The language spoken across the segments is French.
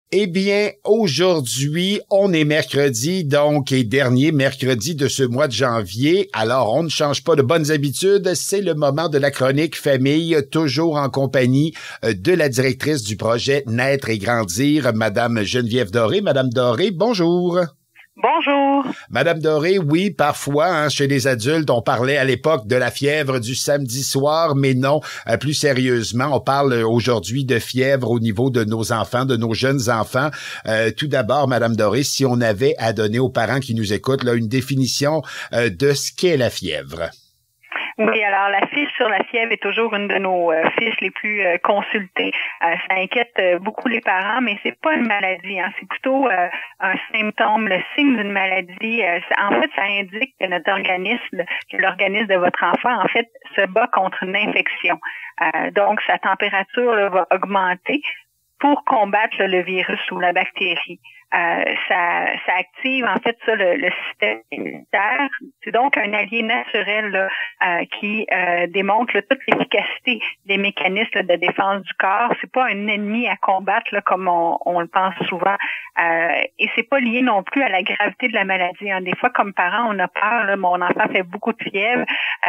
Eh bien, aujourd'hui, on est mercredi, donc, et dernier mercredi de ce mois de janvier. Alors, on ne change pas de bonnes habitudes. C'est le moment de la chronique famille, toujours en compagnie de la directrice du projet Naître et Grandir, Madame Geneviève Doré. Madame Doré, bonjour. Bonjour. Madame Doré, oui, parfois, chez les adultes, on parlait à l'époque de la fièvre du samedi soir, mais non, plus sérieusement, on parle aujourd'hui de fièvre au niveau de nos enfants, de nos jeunes enfants. Tout d'abord, Madame Doré, si on avait à donner aux parents qui nous écoutent là, une définition de ce qu'est la fièvre. Oui, alors la fiche sur la fièvre est toujours une de nos fiches les plus consultées. Ça inquiète beaucoup les parents, mais c'est pas une maladie, hein. C'est plutôt un symptôme, le signe d'une maladie. En fait, ça indique que notre organisme, que l'organisme de votre enfant, en fait, se bat contre une infection. Donc, sa température là, va augmenter pour combattre le virus ou la bactérie. Ça active en fait ça le système immunitaire. C'est donc un allié naturel là, qui démontre là, toute l'efficacité des mécanismes de défense du corps. C'est pas un ennemi à combattre là, comme on le pense souvent. Et c'est pas lié non plus à la gravité de la maladie. Hein. Des fois, comme parents, on a peur. Là, mon enfant fait beaucoup de fièvre.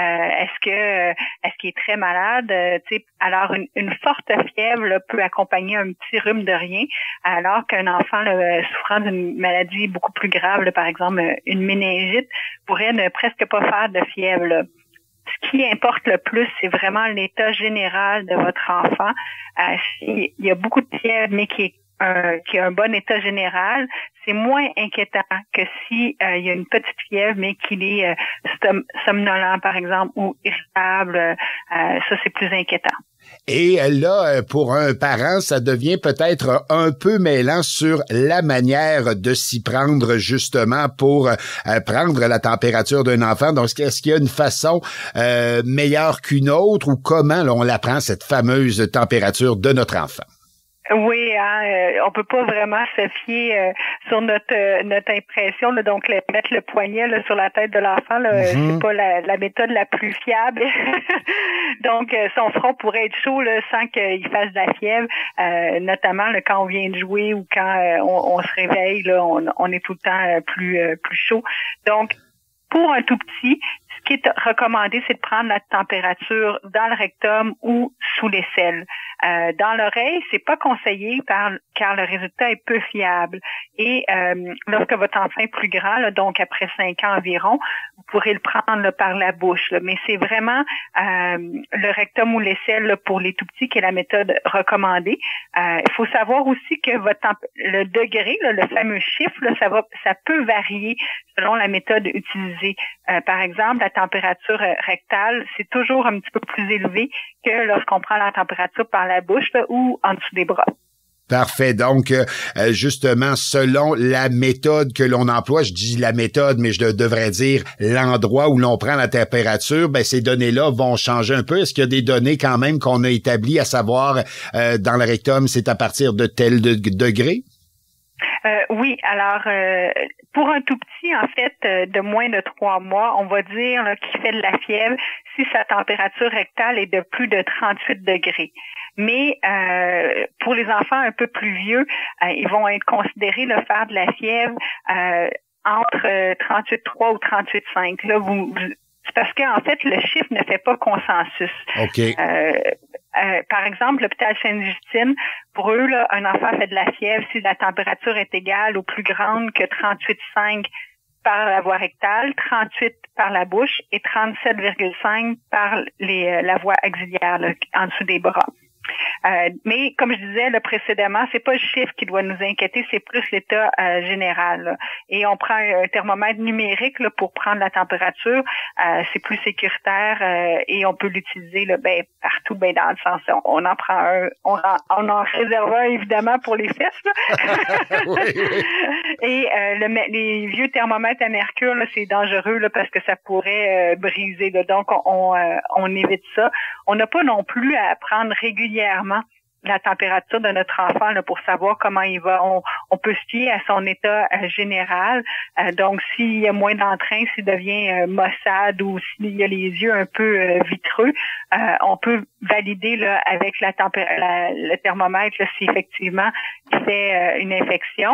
Est-ce qu'il est très malade? Alors une forte fièvre là, peut accompagner un petit rhume de rien, alors qu'un enfant là, souffrant d'une maladie beaucoup plus grave, là, par exemple une méningite, pourrait ne presque pas faire de fièvre. Là. Ce qui importe le plus, c'est vraiment l'état général de votre enfant. S'il y a beaucoup de fièvre, mais qui a un bon état général, c'est moins inquiétant que si il y a une petite fièvre, mais qu'il est somnolent, par exemple, ou irritable. Ça, c'est plus inquiétant. Et là, pour un parent, ça devient peut-être un peu mêlant sur la manière de s'y prendre justement pour prendre la température d'un enfant. Donc, est-ce qu'il y a une façon meilleure qu'une autre ou comment là, on la prend, cette fameuse température de notre enfant? Oui, on peut pas vraiment se fier sur notre impression, là, donc mettre le poignet là, sur la tête de l'enfant, là, c'est pas la méthode la plus fiable. Donc son front pourrait être chaud là, sans qu'il fasse de la fièvre, notamment là, quand on vient de jouer ou quand on se réveille, là, on est tout le temps plus chaud. Donc pour un tout petit, ce qui est recommandé, c'est de prendre la température dans le rectum ou sous l'aisselle. Dans l'oreille, c'est pas conseillé car le résultat est peu fiable. Et lorsque votre enfant est plus grand, là, donc après 5 ans environ, vous pourrez le prendre là, par la bouche. Là. Mais c'est vraiment le rectum ou l'aisselle là, pour les tout petits qui est la méthode recommandée. Il faut savoir aussi que le degré, là, le fameux chiffre, là, ça peut varier selon la méthode utilisée. Par exemple, la température rectale, c'est toujours un petit peu plus élevé que lorsqu'on prend la température par la bouche là, ou en dessous des bras. Parfait. Donc, justement, selon la méthode que l'on emploie, je dis la méthode, mais je devrais dire l'endroit où l'on prend la température, ben ces données-là vont changer un peu. Est-ce qu'il y a des données quand même qu'on a établies, à savoir, dans le rectum, c'est à partir de tel degré? Oui, alors pour un tout petit, en fait, de moins de 3 mois, on va dire qu'il fait de la fièvre si sa température rectale est de plus de 38 degrés. Mais pour les enfants un peu plus vieux, ils vont être considérés faire de la fièvre entre 38,3 ou 38,5. Là, c'est parce qu'en fait, le chiffre ne fait pas consensus. OK. Par exemple, l'hôpital Sainte-Justine, pour eux, là, un enfant fait de la fièvre si la température est égale ou plus grande que 38,5 par la voie rectale, 38 par la bouche et 37,5 par la voie auxiliaire là, en dessous des bras. Mais comme je disais là, précédemment, c'est pas le chiffre qui doit nous inquiéter, c'est plus l'état général. Là. Et on prend un thermomètre numérique là, pour prendre la température. C'est plus sécuritaire et on peut l'utiliser là, partout, dans le sens. On en prend un, on en réserve un évidemment pour les fesses. Là. Oui, oui. Et les vieux thermomètres à mercure, là, c'est dangereux là, parce que ça pourrait briser. Là. Donc on évite ça. On n'a pas non plus à prendre régulièrement la température de notre enfant là, pour savoir comment il va. On peut se fier à son état général. Donc, s'il y a moins d'entrain, s'il devient maussade ou s'il y a les yeux un peu vitreux, on peut valider là, avec le thermomètre là, si effectivement il fait une infection.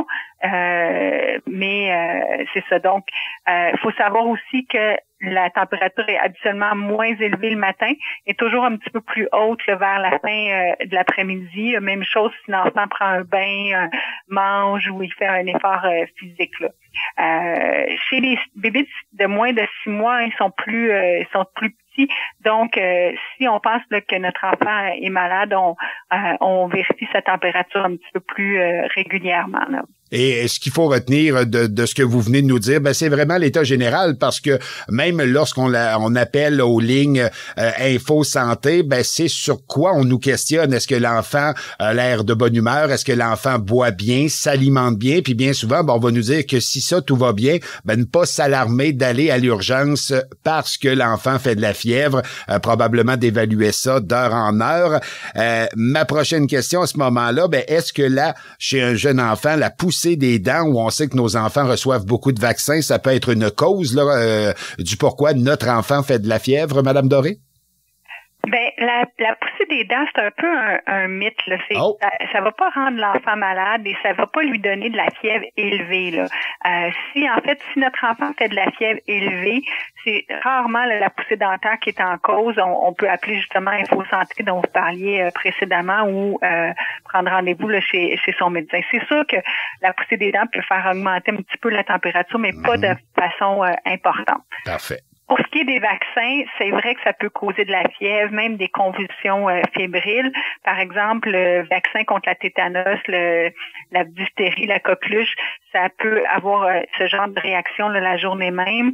Mais c'est ça. Donc, il faut savoir aussi que la température est habituellement moins élevée le matin et toujours un petit peu plus haute là, vers la fin de l'après-midi. Même chose si l'enfant prend un bain, mange ou il fait un effort physique. Là. Chez les bébés de moins de 6 mois, ils sont plus petits. Donc, si on pense là, que notre enfant est malade, on vérifie sa température un petit peu plus régulièrement. Là. Et ce qu'il faut retenir de ce que vous venez de nous dire, ben c'est vraiment l'état général parce que même lorsqu'on appelle aux lignes Info Santé, ben c'est sur quoi on nous questionne. Est-ce que l'enfant a l'air de bonne humeur? Est-ce que l'enfant boit bien, s'alimente bien? Puis bien souvent, ben, on va nous dire que si ça, tout va bien, ben ne pas s'alarmer d'aller à l'urgence parce que l'enfant fait de la fièvre, probablement d'évaluer ça d'heure en heure. Ma prochaine question à ce moment-là, ben est-ce que là, chez un jeune enfant, la poussée des dents, où on sait que nos enfants reçoivent beaucoup de vaccins, ça peut être une cause là, du pourquoi notre enfant fait de la fièvre, Madame Doré? Ben la poussée des dents, c'est un peu un mythe. Là. Ça va pas rendre l'enfant malade et ça va pas lui donner de la fièvre élevée. Là. Si notre enfant fait de la fièvre élevée, c'est rarement la poussée dentaire qui est en cause. On peut appeler justement Info Santé dont vous parliez précédemment ou prendre rendez-vous là, chez son médecin. C'est sûr que la poussée des dents peut faire augmenter un petit peu la température, mais pas de façon importante. Parfait. Pour ce qui est des vaccins, c'est vrai que ça peut causer de la fièvre, même des convulsions fébriles. Par exemple, le vaccin contre la tétanos, la diphtérie, la coqueluche, ça peut avoir ce genre de réaction là, la journée même.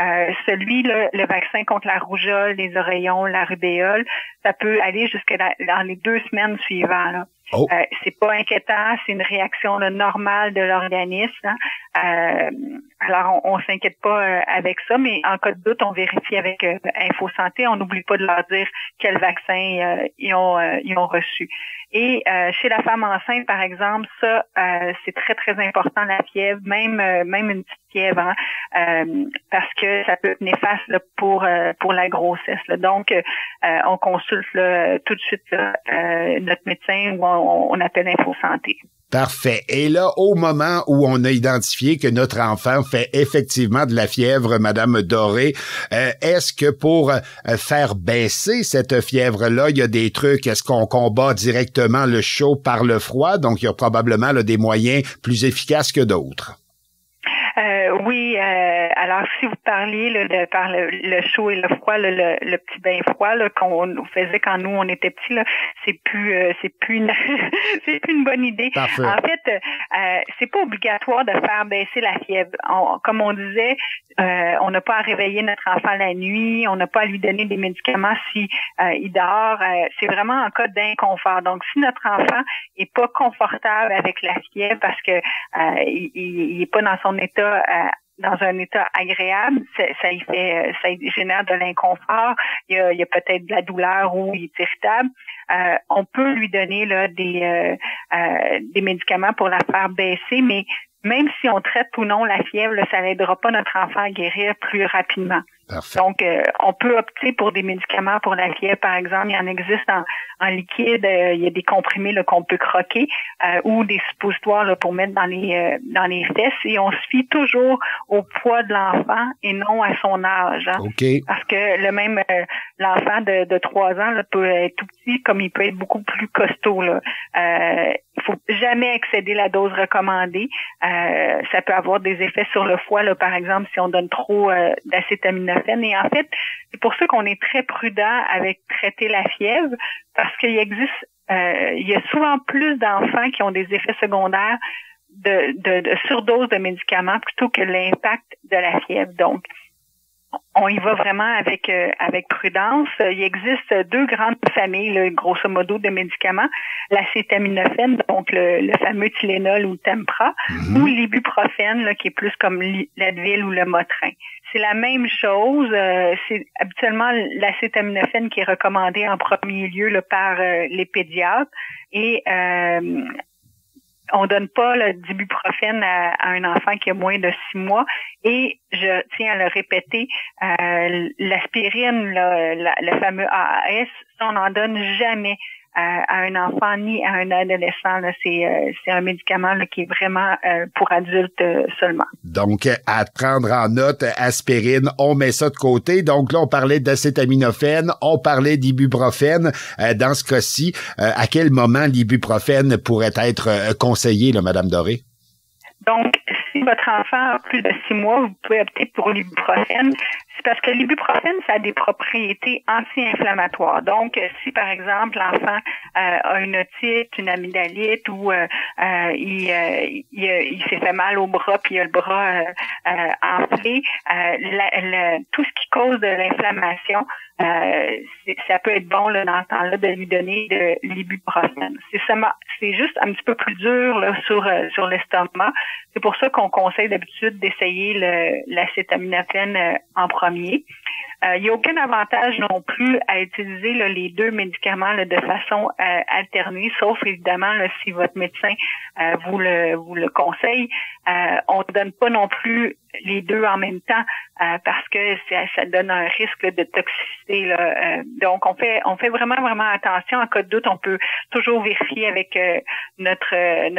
Le vaccin contre la rougeole, les oreillons, la rubéole, ça peut aller jusqu'à dans les 2 semaines suivantes. Là. Oh. C'est pas inquiétant, c'est une réaction là, normale de l'organisme. Hein. Alors, on s'inquiète pas avec ça, mais en cas de doute, on vérifie avec Info Santé. On n'oublie pas de leur dire quel vaccin ils ont reçu. Et chez la femme enceinte, par exemple, ça, c'est très, très important, la fièvre, même une petite fièvre, hein, parce que ça peut être néfaste là, pour la grossesse. Là. Donc, on consulte là, tout de suite là, notre médecin ou on appelle Info Santé. Parfait. Et là, au moment où on a identifié que notre enfant fait effectivement de la fièvre, Madame Doré, est-ce que pour faire baisser cette fièvre-là, il y a des trucs? Est-ce qu'on combat directement le chaud par le froid? Donc, il y a probablement là, des moyens plus efficaces que d'autres. Oui, alors si vous parliez là, par le chaud et le froid, le petit bain froid là, qu'on faisait quand nous on était petits, là, c'est plus une c'est plus une bonne idée. Parfait. En fait, c'est pas obligatoire de faire baisser la fièvre. Comme on disait, on n'a pas à réveiller notre enfant la nuit, on n'a pas à lui donner des médicaments si il dort. C'est vraiment en cas d'inconfort. Donc, si notre enfant est pas confortable avec la fièvre parce que il est pas dans son état dans un état agréable, ça génère de l'inconfort, il y a peut-être de la douleur ou il est irritable. On peut lui donner là des médicaments pour la faire baisser, mais même si on traite ou non la fièvre, là, ça n'aidera pas notre enfant à guérir plus rapidement. Parfait. Donc, on peut opter pour des médicaments pour la fièvre, par exemple. Il y en existe en liquide. Il y a des comprimés là, qu'on peut croquer ou des suppositoires là, pour mettre dans les fesses. Et on se fie toujours au poids de l'enfant et non à son âge. Hein. Okay. Parce que l'enfant de 3 ans là, peut être tout petit comme il peut être beaucoup plus costaud. Là. Il faut jamais excéder la dose recommandée. Ça peut avoir des effets sur le foie, là, par exemple, si on donne trop d'acétaminophène. Et en fait, c'est pour ça qu'on est très prudent avec traiter la fièvre, parce qu'il existe, il y a souvent plus d'enfants qui ont des effets secondaires de surdose de médicaments plutôt que l'impact de la fièvre. Donc, on y va vraiment avec prudence. Il existe deux grandes familles, là, grosso modo, de médicaments. L'acétaminophène, donc le fameux Tylenol ou le Tempra, ou l'ibuprofène, là, qui est plus comme l'Advil ou le Motrin. C'est la même chose. C'est habituellement l'acétaminophène qui est recommandé en premier lieu là, par les pédiatres. Et on donne pas d'ibuprofène à un enfant qui a moins de 6 mois. Et je tiens à le répéter, l'aspirine, le fameux AAS, ça, on n'en donne jamais à un enfant ni à un adolescent. Là. C'est un médicament là, qui est vraiment pour adultes seulement. Donc, à prendre en note, aspirine, on met ça de côté. Donc là, on parlait d'acétaminophène, on parlait d'ibuprofène. Dans ce cas-ci, à quel moment l'ibuprofène pourrait être conseillé, là, Madame Doré? Donc, si votre enfant a plus de 6 mois, vous pouvez opter pour l'ibuprofène. C'est parce que l'ibuprofène, ça a des propriétés anti-inflammatoires. Donc, si par exemple l'enfant a une otite, une amygdalite ou il s'est fait mal au bras puis il a le bras enflé, tout ce qui cause de l'inflammation, ça peut être bon là, dans ce temps-là de lui donner de l'ibuprofène. C'est juste un petit peu plus dur là, sur l'estomac. C'est pour ça qu'on conseille d'habitude d'essayer l'acétaminophène en premier. Il n'y a aucun avantage non plus à utiliser là, les deux médicaments là, de façon alternée, sauf évidemment là, si votre médecin vous le conseille. On ne donne pas non plus les deux en même temps parce que ça donne un risque là, de toxicité. Là. Donc on fait vraiment attention. En cas de doute, on peut toujours vérifier avec notre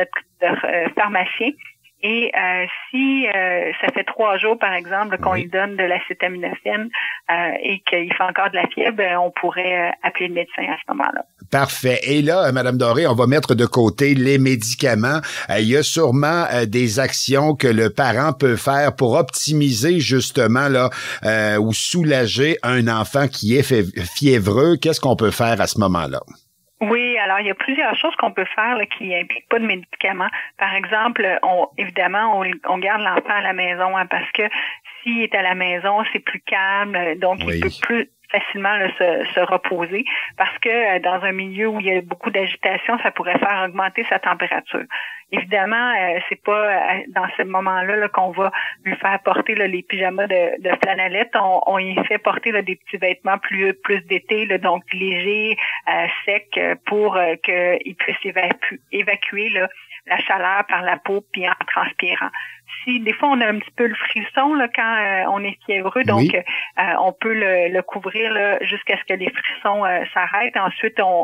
pharmacien. Et si ça fait 3 jours, par exemple, qu'on lui donne de l'acétaminophène et qu'il fait encore de la fièvre, on pourrait appeler le médecin à ce moment-là. Parfait. Et là, Madame Doré, on va mettre de côté les médicaments. Il y a sûrement des actions que le parent peut faire pour optimiser justement là ou soulager un enfant qui est fiévreux. Qu'est-ce qu'on peut faire à ce moment-là? Oui, alors il y a plusieurs choses qu'on peut faire là, qui impliquent pas de médicaments. Par exemple, évidemment, on garde l'enfant à la maison parce que s'il est à la maison, c'est plus calme, donc il peut plus facilement là, se reposer parce que dans un milieu où il y a beaucoup d'agitation, ça pourrait faire augmenter sa température. Évidemment, c'est pas dans ce moment-là là, qu'on va lui faire porter là, les pyjamas de flanellette. On y fait porter là, des petits vêtements plus d'été, là, donc légers, secs, pour qu'il puisse évacuer là, la chaleur par la peau puis en transpirant. Si des fois on a un petit peu le frisson là quand on est fiévreux, donc on peut le couvrir là, jusqu'à ce que les frissons s'arrêtent. Ensuite, on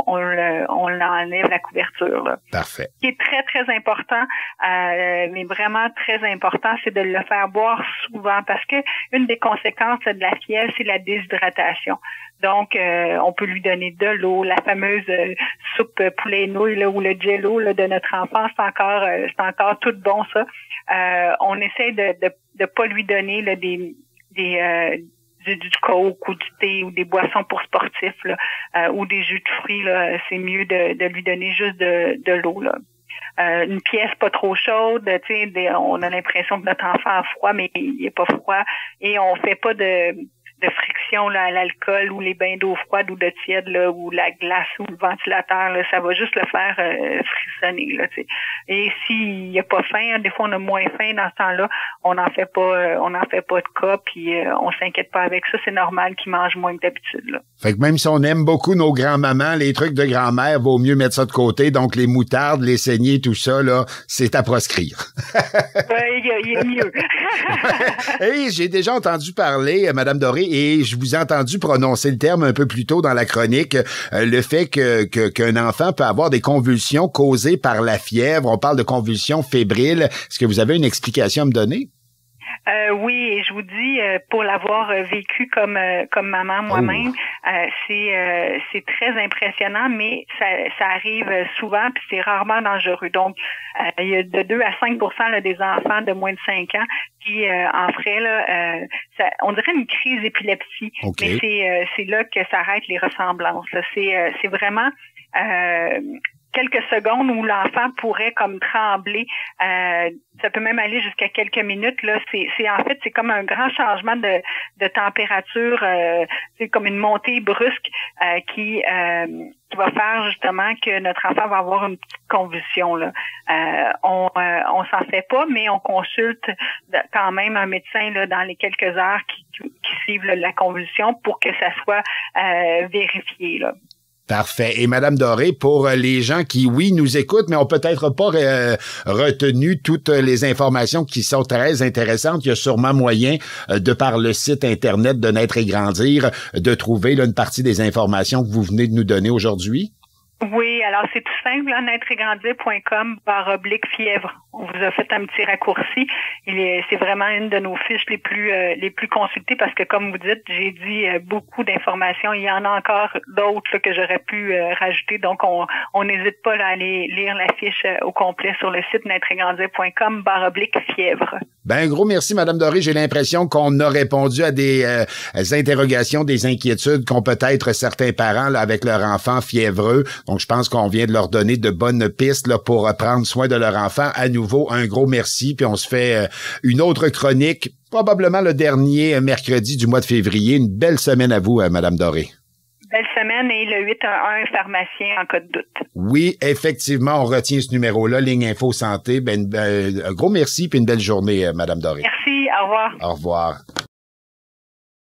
enlève la couverture. Là. Parfait. Ce qui est très très important, mais vraiment très important, c'est de le faire boire souvent parce que une des conséquences de la fièvre, c'est la déshydratation. Donc, on peut lui donner de l'eau, la fameuse soupe poulet et nouilles là, ou le jello là, de notre enfant, c'est encore tout bon ça. On essaie de pas lui donner là, du coke ou du thé ou des boissons pour sportifs là, ou des jus de fruits là. C'est mieux de lui donner juste de l'eau là. Une pièce pas trop chaude, tu sais, on a l'impression que notre enfant a froid, mais il est pas froid, et on fait pas de friction là, à l'alcool ou les bains d'eau froide ou de tiède là, ou la glace ou le ventilateur là, ça va juste le faire frissonner là, tu sais. Et s'il y a pas faim, des fois on a moins faim dans ce temps-là, on n'en fait pas de cas, puis on s'inquiète pas avec ça, c'est normal qu'il mange moins que d'habitude là. Fait que même si on aime beaucoup nos grands-mamans, les trucs de grand-mère, vaut mieux mettre ça de côté. Donc les moutardes, les saignées, tout ça là, c'est à proscrire. Il est mieux. Hey, j'ai déjà entendu parler, Madame Doré, et je vous ai entendu prononcer le terme un peu plus tôt dans la chronique, le fait qu'un enfant peut avoir des convulsions causées par la fièvre. On parle de convulsions fébriles. Est-ce que vous avez une explication à me donner? Oui, et je vous dis, pour l'avoir vécu comme maman moi-même, c'est très impressionnant, mais ça arrive souvent, puis c'est rarement dangereux. Donc, il y a de 2 à 5% là, des enfants de moins de 5 ans qui en feraient là, on dirait une crise d'épilepsie, mais c'est là que s'arrêtent les ressemblances. Là. C'est vraiment quelques secondes où l'enfant pourrait comme trembler. Ça peut même aller jusqu'à quelques minutes. Là, c'est comme un grand changement de température. C'est comme une montée brusque qui va faire justement que notre enfant va avoir une petite convulsion. Là. On s'en fait pas, mais on consulte quand même un médecin là, dans les quelques heures qui suivent là, la convulsion pour que ça soit vérifié. Là. Parfait. Et Madame Doré, pour les gens qui, oui, nous écoutent, mais ont peut-être pas retenu toutes les informations qui sont très intéressantes, il y a sûrement moyen, de par le site Internet de Naître et Grandir, de trouver là, une partie des informations que vous venez de nous donner aujourd'hui? Oui, alors c'est tout simple, là, naîtregrandir.com/fièvre. On vous a fait un petit raccourci. C'est vraiment une de nos fiches les plus consultées parce que, comme vous dites, j'ai dit beaucoup d'informations. Il y en a encore d'autres là, que j'aurais pu rajouter. Donc, on n'hésite pas là, à aller lire la fiche au complet sur le site naîtregrandir.com/fièvre. Ben, un gros merci, Madame Doré. J'ai l'impression qu'on a répondu à des interrogations, des inquiétudes qu'ont peut-être certains parents là, avec leur enfant fiévreux. Donc, je pense qu'on vient de leur donner de bonnes pistes là, pour prendre soin de leur enfant. À nouveau, un gros merci. Puis on se fait une autre chronique, probablement le dernier mercredi du mois de février. Une belle semaine à vous, Madame Doré. Belle semaine et le 811 pharmacien en cas de doute. Oui, effectivement, on retient ce numéro-là, Ligne Info Santé. Un gros merci puis une belle journée, Madame Doré. Merci, au revoir. Au revoir.